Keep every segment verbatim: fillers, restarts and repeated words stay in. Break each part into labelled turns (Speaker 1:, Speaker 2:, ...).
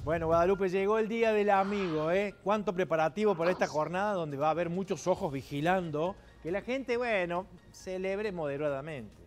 Speaker 1: Bueno, Guadalupe, llegó el Día del Amigo, ¿eh? Cuánto preparativo para esta jornada donde va a haber muchos ojos vigilando que la gente, bueno, celebre moderadamente.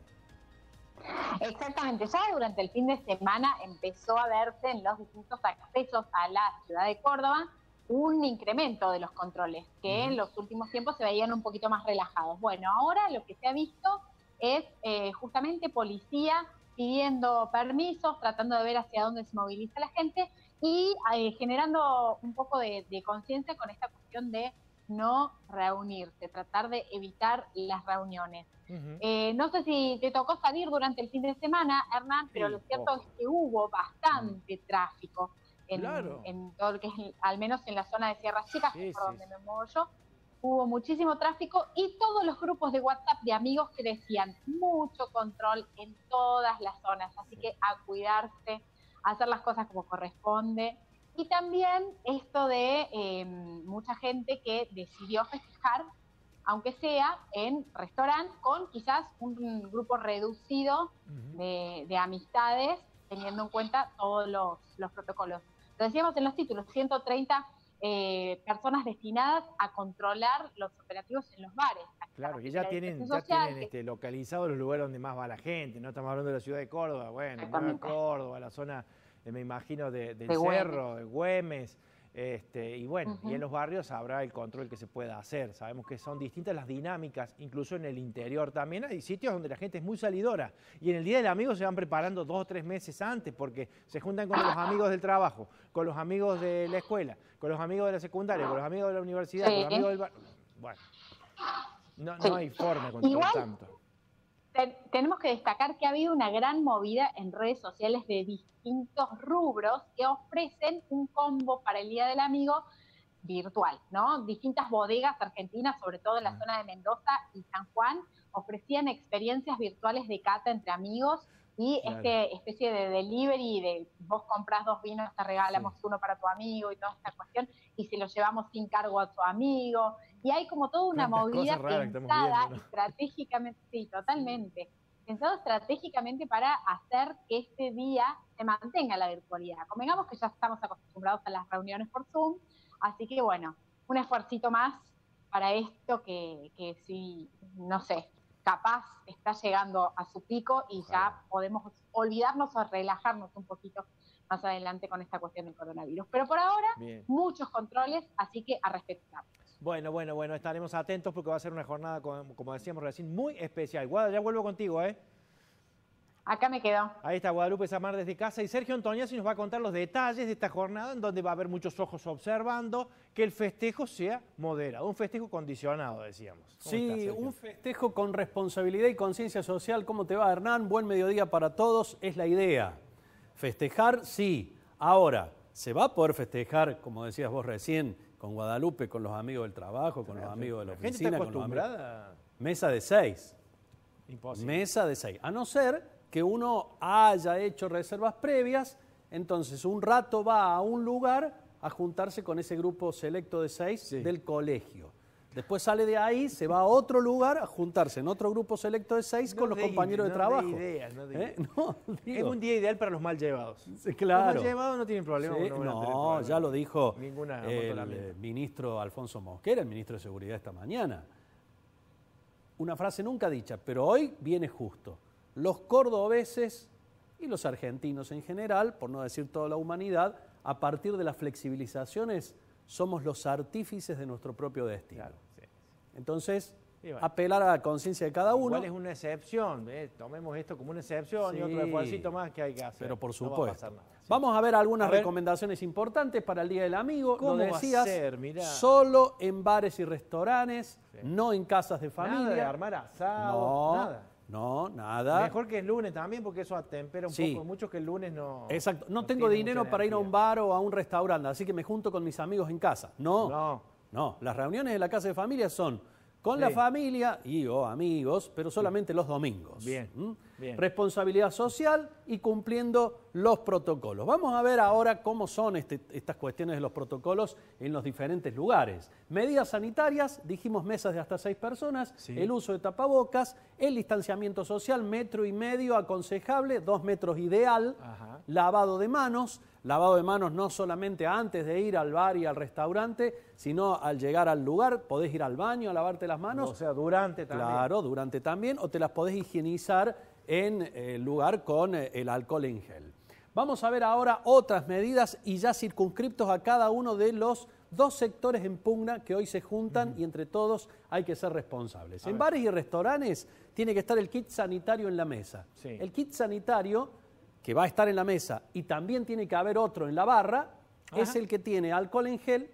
Speaker 2: Exactamente, ya durante el fin de semana empezó a verse en los distintos accesos a la ciudad de Córdoba un incremento de los controles, que en los últimos tiempos se veían un poquito más relajados. Bueno, ahora lo que se ha visto es eh, justamente policía pidiendo permisos, tratando de ver hacia dónde se moviliza la gente y eh, generando un poco de, de conciencia con esta cuestión de no reunirse, tratar de evitar las reuniones. Uh-huh. eh, no sé si te tocó salir durante el fin de semana, Hernán, pero sí, lo cierto ojo. es que hubo bastante uh-huh. tráfico en, claro. en todo lo que es, al menos en la zona de Sierra Chica, sí, que es por sí, donde sí. me muevo yo. Hubo muchísimo tráfico y todos los grupos de WhatsApp de amigos que decían mucho control en todas las zonas, así que a cuidarse, a hacer las cosas como corresponde. Y también esto de eh, mucha gente que decidió festejar, aunque sea en restaurante, con quizás un grupo reducido uh-huh. de, de amistades, teniendo en cuenta todos los, los protocolos. Lo decíamos en los títulos, ciento treinta Eh, personas destinadas a controlar los operativos en los bares.
Speaker 1: Claro, que ya tienen, ya tienen que... este, localizados los lugares donde más va la gente, no estamos hablando de la ciudad de Córdoba, bueno, Nueva Córdoba, la zona, eh, me imagino, de, del de Cerro, de Güemes, este, y bueno, uh-huh. y en los barrios habrá el control que se pueda hacer. Sabemos que son distintas las dinámicas, incluso en el interior también hay sitios donde la gente es muy salidora, y en el Día del Amigo se van preparando dos o tres meses antes, porque se juntan con los amigos del trabajo, con los amigos de la escuela, con los amigos de la secundaria, con los amigos de la universidad, sí. con los amigos del bar... Bueno, no, sí. no hay forma de controlar Igual, tanto.
Speaker 2: Ten, tenemos que destacar que ha habido una gran movida en redes sociales de distintos rubros que ofrecen un combo para el Día del Amigo virtual, ¿no? Distintas bodegas argentinas, sobre todo en la zona de Mendoza y San Juan, ofrecían experiencias virtuales de cata entre amigos y claro. este especie de delivery de vos compras dos vinos, te regalamos sí. uno para tu amigo y toda esta cuestión, y se lo llevamos sin cargo a tu amigo. Y hay como toda una movida pensada viendo, ¿no? estratégicamente, sí, totalmente, pensado estratégicamente para hacer que este día se mantenga la virtualidad. Convengamos que ya estamos acostumbrados a las reuniones por Zoom, así que bueno, un esfuercito más para esto que, que sí, no sé, capaz está llegando a su pico y Ojalá. ya podemos olvidarnos o relajarnos un poquito más adelante con esta cuestión del coronavirus. Pero por ahora, Bien. muchos controles, así que a respetar.
Speaker 1: Bueno, bueno, bueno, estaremos atentos porque va a ser una jornada, como decíamos recién, muy especial. Guada, ya vuelvo contigo, ¿eh?
Speaker 2: Acá me quedo.
Speaker 1: Ahí está Guadalupe Samar desde casa y Sergio Antoniazzi nos va a contar los detalles de esta jornada en donde va a haber muchos ojos observando que el festejo sea moderado, un festejo condicionado, decíamos.
Speaker 3: Sí, está, un festejo con responsabilidad y conciencia social. ¿Cómo te va, Hernán? Buen mediodía para todos, es la idea. Festejar, sí. Ahora, ¿se va a poder festejar, como decías vos recién, con Guadalupe, con los amigos del trabajo, con los amigos de la oficina?
Speaker 1: ¿La gente está acostumbrada?
Speaker 3: Con los amigos? Mesa de seis.
Speaker 1: Imposible.
Speaker 3: Mesa de seis. A no ser que uno haya hecho reservas previas, entonces un rato va a un lugar a juntarse con ese grupo selecto de seis sí. del colegio. Después sale de ahí, se va a otro lugar a juntarse en otro grupo selecto de seis no con los de, compañeros no de trabajo.
Speaker 1: De ideas, no de
Speaker 3: ¿Eh?
Speaker 1: ideas.
Speaker 3: No,
Speaker 1: es un día ideal para los mal llevados.
Speaker 3: Sí, claro.
Speaker 1: Los mal llevados no tienen problema.
Speaker 3: Sí,
Speaker 1: no,
Speaker 3: no
Speaker 1: problema.
Speaker 3: ya lo dijo
Speaker 1: Ninguna
Speaker 3: el ministro Alfonso Mosquera, el ministro de Seguridad esta mañana. Una frase nunca dicha, pero hoy viene justo. Los cordobeses y los argentinos en general, por no decir toda la humanidad, a partir de las flexibilizaciones somos los artífices de nuestro propio destino. Claro, sí. Entonces, bueno, apelar a la conciencia de cada uno.
Speaker 1: Igual es una excepción, ¿eh? Tomemos esto como una excepción sí, y otro esfuerzo más que hay que hacer.
Speaker 3: Pero por supuesto.
Speaker 1: No va a pasar nada. Sí.
Speaker 3: Vamos a ver algunas
Speaker 1: a ver.
Speaker 3: recomendaciones importantes para el Día del Amigo.
Speaker 1: ¿Cómo
Speaker 3: Lo decías,
Speaker 1: va a ser? Mirá.
Speaker 3: Solo en bares y restaurantes, sí. no en casas de familia.
Speaker 1: Nada de armar asado,
Speaker 3: no,
Speaker 1: nada.
Speaker 3: No, nada.
Speaker 1: Mejor que el lunes también, porque eso atempera un
Speaker 3: sí.
Speaker 1: poco. Muchos que el lunes no...
Speaker 3: Exacto. No, no tengo dinero para ir a un bar o a un restaurante, así que me junto con mis amigos en casa. No,
Speaker 1: no.
Speaker 3: no. Las reuniones de la casa de familia son con
Speaker 1: sí.
Speaker 3: la familia y o amigos, pero solamente sí. los domingos.
Speaker 1: Bien, ¿Mm? bien.
Speaker 3: Responsabilidad social y cumpliendo los protocolos. Vamos a ver ahora cómo son este, estas cuestiones de los protocolos en los diferentes lugares. Medidas sanitarias, dijimos mesas de hasta seis personas, sí. el uso de tapabocas, el distanciamiento social, metro y medio aconsejable, dos metros ideal, Ajá. lavado de manos, lavado de manos no solamente antes de ir al bar y al restaurante, sino al llegar al lugar, podés ir al baño a lavarte las manos.
Speaker 1: O sea, durante también.
Speaker 3: Claro, durante también, o te las podés higienizar en el lugar con el alcohol en gel. Vamos a ver ahora otras medidas y ya circunscriptos a cada uno de los dos sectores en pugna que hoy se juntan uh-huh. y entre todos hay que ser responsables. A en ver. bares y restaurantes tiene que estar el kit sanitario en la mesa. Sí. El kit sanitario que va a estar en la mesa y también tiene que haber otro en la barra, Ajá. es el que tiene alcohol en gel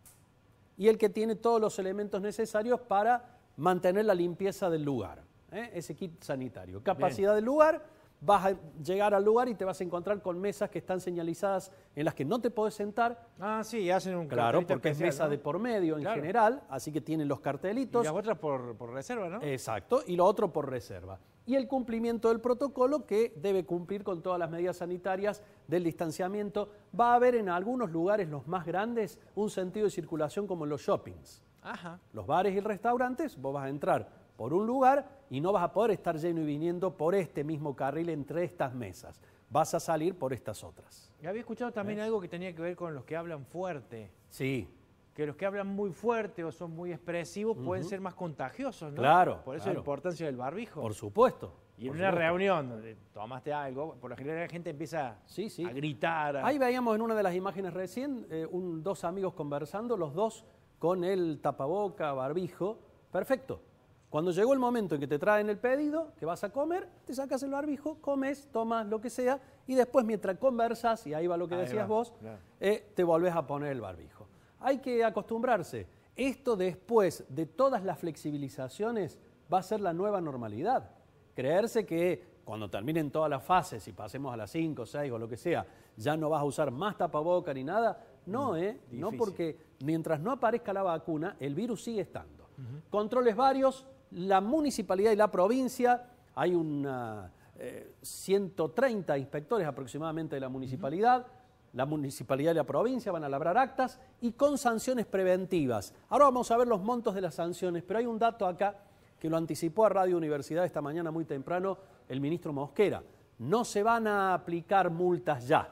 Speaker 3: y el que tiene todos los elementos necesarios para mantener la limpieza del lugar. ¿eh? Ese kit sanitario. Capacidad Bien. del lugar. Vas a llegar al lugar y te vas a encontrar con mesas que están señalizadas en las que no te podés sentar.
Speaker 1: Ah, sí, hacen un
Speaker 3: Claro, porque
Speaker 1: especial,
Speaker 3: es mesa
Speaker 1: ¿no?
Speaker 3: de por medio en
Speaker 1: claro.
Speaker 3: general, así que tienen los cartelitos.
Speaker 1: Y las otras por, por reserva, ¿no?
Speaker 3: Exacto, y lo otro por reserva. Y el cumplimiento del protocolo que debe cumplir con todas las medidas sanitarias del distanciamiento. Va a haber en algunos lugares, los más grandes, un sentido de circulación como en los shoppings.
Speaker 1: Ajá.
Speaker 3: Los bares y restaurantes, vos vas a entrar por un lugar y no vas a poder estar lleno y viniendo por este mismo carril entre estas mesas. Vas a salir por estas otras.
Speaker 1: Y había escuchado también ¿Eh? algo que tenía que ver con los que hablan fuerte.
Speaker 3: Sí.
Speaker 1: Que los que hablan muy fuerte o son muy expresivos uh-huh. pueden ser más contagiosos, ¿no?
Speaker 3: Claro.
Speaker 1: Por eso
Speaker 3: claro.
Speaker 1: la importancia del barbijo.
Speaker 3: Por supuesto.
Speaker 1: Y en
Speaker 3: por
Speaker 1: una
Speaker 3: supuesto.
Speaker 1: reunión donde tomaste algo, por lo general la gente empieza
Speaker 3: sí, sí.
Speaker 1: a gritar. A...
Speaker 3: Ahí veíamos en una de las imágenes recién eh, un, dos amigos conversando, los dos con el tapaboca, barbijo. Perfecto. Cuando llegó el momento en que te traen el pedido, que vas a comer, te sacas el barbijo, comes, tomas lo que sea, y después mientras conversas, y ahí va lo que ahí decías va, vos, claro. eh, te volvés a poner el barbijo. Hay que acostumbrarse. Esto después de todas las flexibilizaciones va a ser la nueva normalidad. Creerse que cuando terminen todas las fases y pasemos a las cinco, seis o lo que sea, ya no vas a usar más tapaboca ni nada, no, ¿eh? Difícil. No, porque mientras no aparezca la vacuna, el virus sigue estando. Uh-huh. Controles varios. La municipalidad y la provincia, hay una, eh, ciento treinta inspectores aproximadamente de la municipalidad, uh-huh. la municipalidad y la provincia van a labrar actas y con sanciones preventivas. Ahora vamos a ver los montos de las sanciones, pero hay un dato acá que lo anticipó a Radio Universidad esta mañana muy temprano el ministro Mosquera. No se van a aplicar multas ya.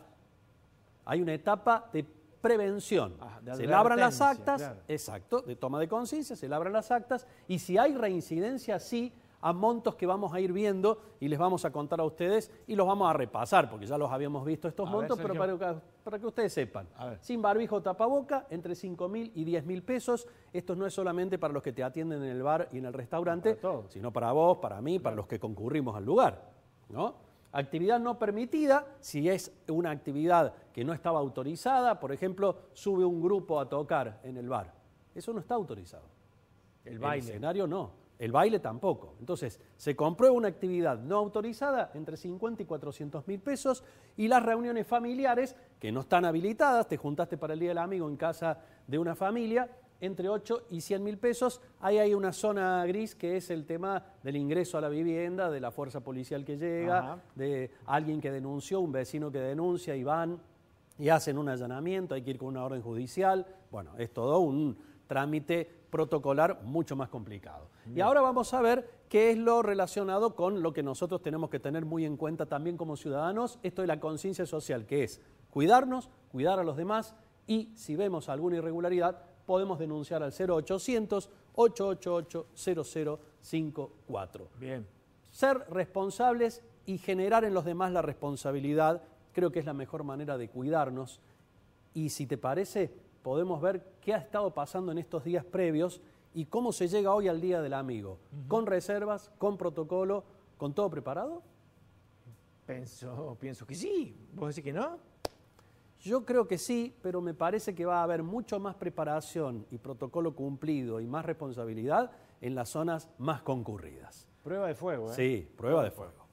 Speaker 3: Hay una etapa de prevención. Ah, se labran las actas, claro. exacto, de toma de conciencia, se labran las actas y si hay reincidencia, sí, a montos que vamos a ir viendo y les vamos a contar a ustedes y los vamos a repasar, porque ya los habíamos visto estos a montos, ver, pero para que, para que ustedes sepan. Sin barbijo tapaboca, entre cinco mil y diez mil pesos. Esto no es solamente para los que te atienden en el bar y en el restaurante, para sino para vos, para mí, claro. para los que concurrimos al lugar, ¿no? Actividad no permitida, si es una actividad que no estaba autorizada, por ejemplo, sube un grupo a tocar en el bar. Eso no está autorizado. El baile. El escenario no, el baile tampoco. Entonces, se comprueba una actividad no autorizada entre cincuenta y cuatrocientos mil pesos y las reuniones familiares que no están habilitadas, te juntaste para el Día del Amigo en casa de una familia, entre ocho y cien mil pesos. Ahí hay una zona gris que es el tema del ingreso a la vivienda, de la fuerza policial que llega, Ajá. de alguien que denunció, un vecino que denuncia y van y hacen un allanamiento, hay que ir con una orden judicial. Bueno, es todo un trámite protocolar mucho más complicado. Bien. Y ahora vamos a ver qué es lo relacionado con lo que nosotros tenemos que tener muy en cuenta también como ciudadanos, esto de la conciencia social, que es cuidarnos, cuidar a los demás y si vemos alguna irregularidad, podemos denunciar al cero ochocientos, ocho ocho ocho, cero cero cinco cuatro.
Speaker 1: Bien.
Speaker 3: Ser responsables y generar en los demás la responsabilidad, creo que es la mejor manera de cuidarnos. Y si te parece, podemos ver qué ha estado pasando en estos días previos y cómo se llega hoy al Día del Amigo. Uh-huh. ¿Con reservas, con protocolo, con todo preparado?
Speaker 1: Pienso, pienso que sí. ¿Vos decís que no?
Speaker 3: Yo creo que sí, pero me parece que va a haber mucho más preparación y protocolo cumplido y más responsabilidad en las zonas más concurridas.
Speaker 1: Prueba de fuego, ¿eh?
Speaker 3: Sí, prueba de fuego.